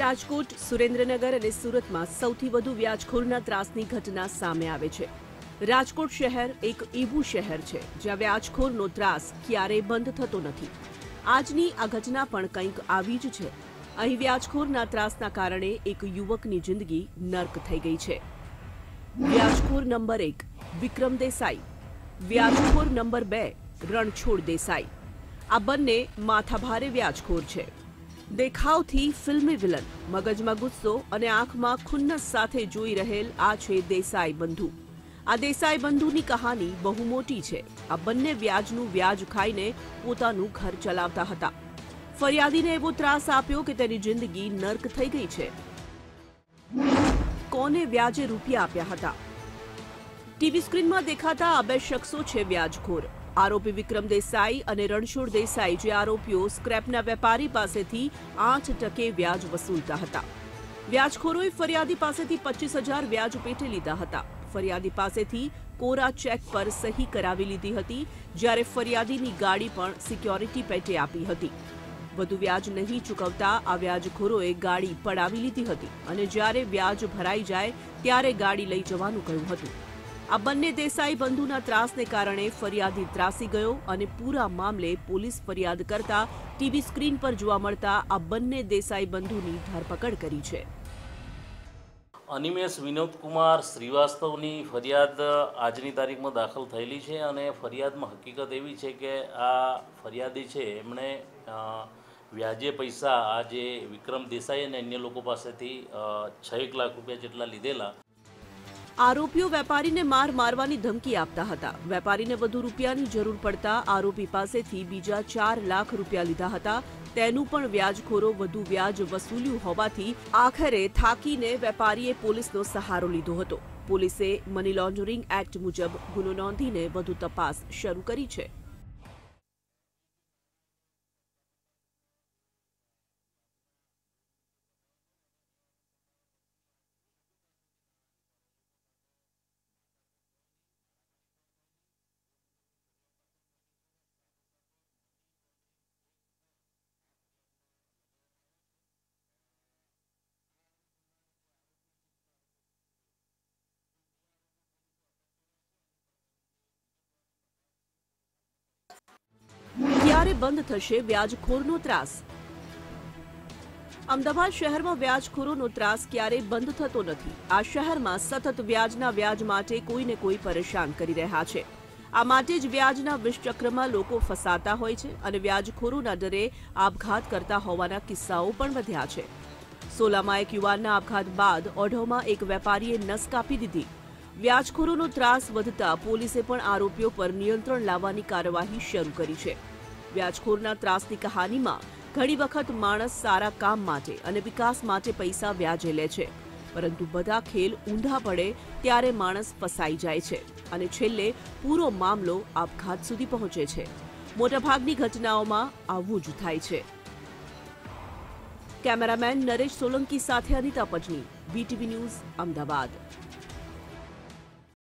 રાજકોટ, સુરેન્દ્રનગર અને સુરતમાં સૌથી વધુ વ્યાજખોરના ત્રાસની ઘટના સામે આવે છે। રાજકોટ શહેર એક એવું શહેર છે જ્યાં વ્યાજખોરનો ત્રાસ ક્યારેય બંધ થતો નથી। આજની આ ઘટના પણ કંઈક આવી જ છે। અહીં વ્યાજખોરના ત્રાસના કારણે એક યુવકની જિંદગી નર્ક થઈ ગઈ છે। વ્યાજખોર નંબર 1 વિક્રમ દેસાઈ, વ્યાજખોર નંબર 2 રણછોડ દેસાઈ। આ બંને માથાભારે વ્યાજખોર છે। દેખાવથી ફિલ્મી વિલન, મગજમાં ગુસ્સો અને આંખમાં ખુન્નસ સાથે જોઈ રહેલ આ છે દેસાઈ બંધુ। આ દેસાઈ બંધુની કહાની બહુ મોટી છે। આ બંને વ્યાજનું વ્યાજ ખાઈને પોતાનું ઘર ચલાવતા હતા। ફરિયાદીને એવો ત્રાસ આપ્યો કે તેની જિંદગી નર્ક થઈ ગઈ છે। કોને વ્યાજે રૂપિયા આપ્યા હતા? ટીવી સ્ક્રીનમાં દેખાતા આ બે શખ્સો છે વ્યાજખોર। આરોપી વિક્રમ દેસાઈ અને રણછોડ દેસાઈ, જે આરોપીઓ સ્ક્રેપના વેપારી પાસેથી 8% વ્યાજ વસૂલતા હતા। વ્યાજખોરોએ ફરિયાદી પાસેથી 25,000 વ્યાજ પેટે લીધા હતા। ફરિયાદી પાસેથી કોરા ચેક પર સહી કરાવી લીધી હતી, જ્યારે ફરિયાદીની ગાડી પણ સિક્યોરિટી પેટે આપી હતી। વધુ વ્યાજ નહીં ચૂકવતા આ વ્યાજખોરોએ ગાડી પડાવી લીધી હતી અને જ્યારે વ્યાજ ભરાઈ જાય ત્યારે ગાડી લઈ જવાનું કહ્યું હતું। આ બંને દેસાઈ બંધુના ત્રાસને કારણે ફરિયાદી ત્રાસી ગયો અને પૂરા મામલે પોલીસ ફરિયાદ કરતા ટીવી સ્ક્રીન પર જોવા મળતા આ બંને દેસાઈ બંધુની ધરપકડ કરી છે। અનિમેશ વિનોદકુમાર શ્રીવાસ્તવની ફરિયાદ આજની તારીખમાં દાખલ થયેલી છે અને ફરિયાદમાં હકીકત એવી છે કે આ ફરિયાદી છે એમણે વ્યાજે પૈસા આ જે વિક્રમ દેસાઈ અને અન્ય લોકો પાસેથી 6 લાખ રૂપિયા જેટલા લીધેલા। આરોપીઓ વેપારીને મારવાની ધમકી આપતા હતા। વેપારીને વધુ રૂપિયાની જરૂર પડતા આરોપી પાસેથી બીજા 4 લાખ રૂપિયા લીધા હતા। તેનું પણ વ્યાજખોરો વધુ વ્યાજ વસૂલ્યું હોવાથી આખરે થાકીને વેપારીએ પોલીસનો સહારો લીધો હતો। પોલીસે મની લોન્ડરિંગ એક્ટ મુજબ ગુનો નોંધીને વધુ તપાસ શરૂ કરી છે। ક્યારે બંધ થશે વ્યાજખોરનો ત્રાસ? અમદાવાદ શહેરમાં વ્યાજખોરોનો ત્રાસ ક્યારેય બંધ થતો નથી। આ શહેરમાં સતત વ્યાજના વ્યાજ માટે કોઈને કોઈ પરેશાન કરી રહ્યા છે। આ માટે જ વ્યાજના વિષચક્રમાં લોકો ફસાતા હોય છે અને વ્યાજખોરોના ડરે આપઘાત કરતા હોવાના કિસ્સાઓ પણ વધ્યા છે। સોલામાં એક યુવાનના આપઘાત બાદ ઓઢવમાં એક વેપારીએ નસ કાપી દીધી। વ્યાજખોરોનો ત્રાસ વધતા પોલીસે પણ આરોપીઓ પર નિયંત્રણ લાવવાની કાર્યવાહી શરૂ કરી છે। વ્યાજખોરના ત્રાસની કહાનીમાં ઘણી વખત માણસ સારા કામ માટે અને વિકાસ માટે પૈસા વ્યાજે લે છે, પરંતુ બધા ખેલ ઊંધા પડે ત્યારે માણસ ફસાઈ જાય છે અને છેલ્લે પૂરો મામલો આપઘાત સુધી પહોંચે છે। મોટાભાગની ઘટનાઓમાં આવું જ થાય છે। કેમેરામેન નરેશ સોલંકી સાથે અનિતા પટની, BTV ન્યૂઝ, અમદાવાદ।